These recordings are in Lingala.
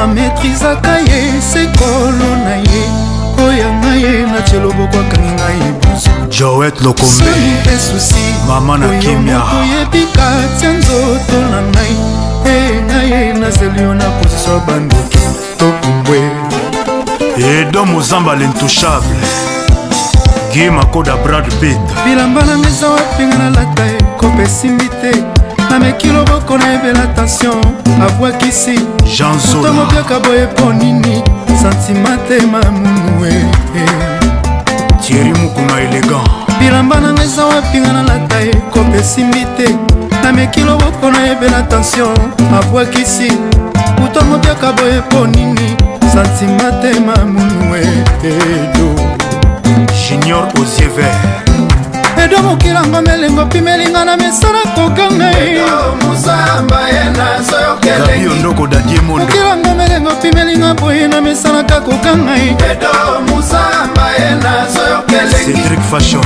bametrizaka ye sekolo na ye oyanga ye na celoboko akangi ngai buzo Joet Lokombe mama na kimia oyebika tia nzoto na ngai ngai nazeli na position bandoki tokumbwe Edo Mozamba l'intouchable Guy Makoda Brad Pitt bilamba na meza wapinga na lata ekopesimbi te na mekilo boko na ebela tension abwakisi Jean Zola mobiaka boye po nini santima te mamunu Thierry Mukuna élégant bilamba na meza wapinga na lata ekopesimbi te na mekilo boko na ebela tension abwakisi mobiaka boye po nini santima te mamunu edo Junior Osier Vert edo mokilanga melengo pimelinga na mesana kokanga Gabi Ondoko Dadie Mondo mokilanga melengo pimelinga boye na mesana kakokanga Cédric Fashion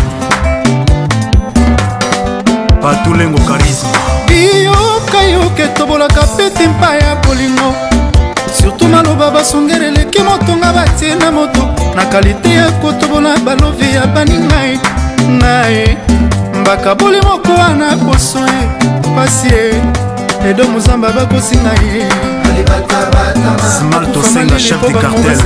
Patulengo Charisme yokayoke tobolaka pete mpa ya bolingo surtout maloba basongeleleki motonga batie na moto na kalite ya kotobola balovi ya baningai naye mbakaboli moko wana poso pasi edo mozamba bakosinga ye Smart Osenga chef du cartel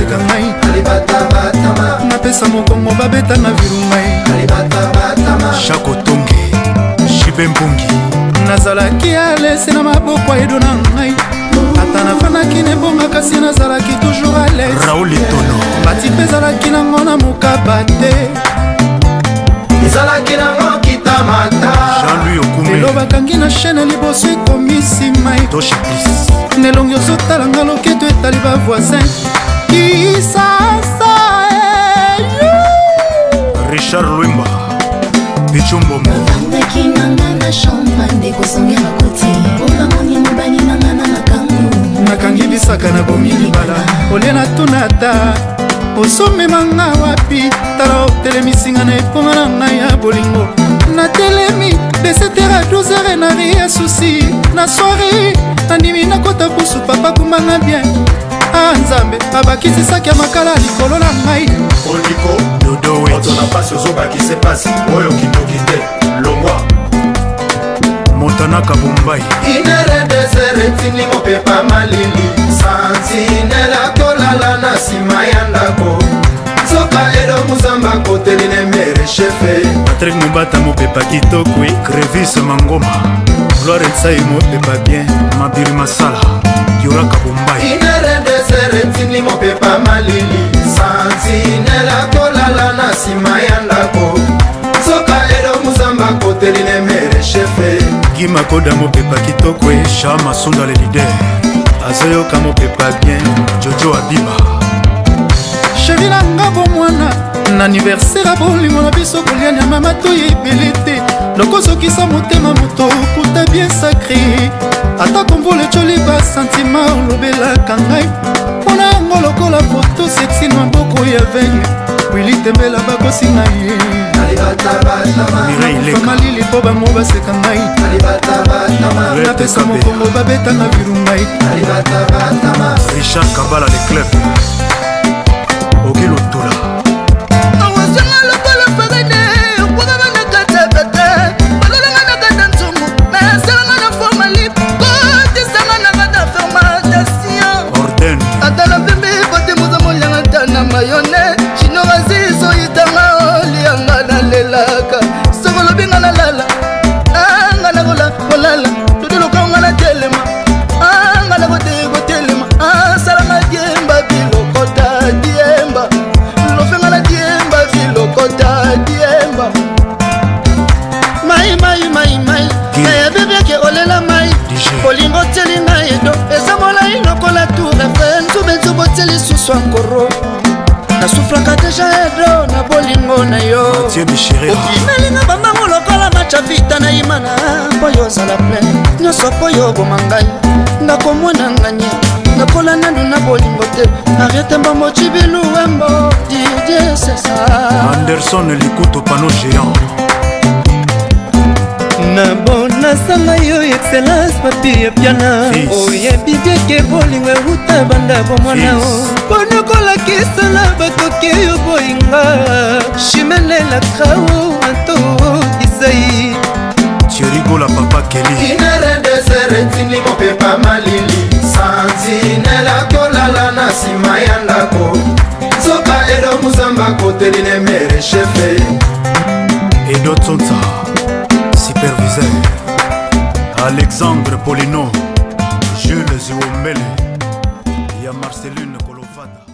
napesa mokongo babeta na virungai Chako Tongi Chibe Mpungi nazalaki alese na maboko edo na ngai ata nafanaki nebonga kasi nazalaki toujours à l'aise Raoul Etono bati mpe ezalaki nango na mokaba te ezalaki nango kitamata Jean-Louis Okume lelo bakangi na chaîne liboso ekomisi mai nelongi ozotalanga loketo etali bavoisin kisasa Richard Lwimba Bichumbomo bandaki nanga na champagne kozongela koti obangongi mobali nanga na makangu nakangi bisaka na bomi libala olie na tuna ata osomemanga wapi tala otelemisinga na eponga na ngai ya bolingo natelemi de 7h à 12h na ria susi na soirée nandimi nakota pusu papa kumbanga bien nzambe abakisisaki ya makala likolo na ngai Oliko Dodo Weti Otona pasi ozobakise pasi oyo kitoki te longwa Montana Kabumbai inere desere tini mopepa malili santinela kolala na nsima ya ndako soka edo muzamba koteli ne mere shefe Patrick Mubata mopepa kitoko Crevis Mangoma Gloire Tsai mopepa bien Mabiri Masala Yura Kabumbai inere desere tini mopepa malili santinela kolala na nsima ya ndako soka edo muzamba koteli ne mere shefe Guy Makoda mopepa kitoko Chama Sunda le leader azoyoka mopepa bien Jojo Abiba sheri nanga bomwana na aniversaire ya bolingo na biso kolia nyama matoyi ebele te lokozokisa motema moto okuta bien sacré ata komvole ecoli basentima olobelaka ngai mpona yango lokola foto sexi na maboko ya veille wili tembela bakosinga ye malili mpo bango baseka ngai napesa mokongo babeta na viru ngai Richard Kabala le club Okilo Tola Orden atala pembe kote moza molianga tana mayone chinorazizo yitanga olianga na lelaka sokolobinga na lala anga na kolala tudelokaonga na telema anga na kotelema asalanga diemba bilokota diemba lofenga na diemba bilokota diemba mai nayabebiake olela mai olingo telinga edo eza molai lokola tour efren nzube boteli susu ankoro nasufraka deja edo na bolingo na yo okimelinga bambango lokola machavita na imana mpo yo ozala plein nyonso mpo yo oboma ngai ngakomona nganye nakola nanu na bolingo te ariete mbambo cibiluwembo didie sesa Anderson Likuto Pano Géant na bona basanga yo excellence papi ya piana oyebi bieke bolingo euta banda bomwana o mpona kolakisala bakoki yo boyinga chimenela krao anto isai Chirigola papa Kelly Inere desere tini mopepa malili Santinela kolala na sima ya ndako Soka edo muzamba koteline mere chefe Edo Tsonsa Superviseur Alexandre Polino Jules Ziwombele Ya Marceline Kolovada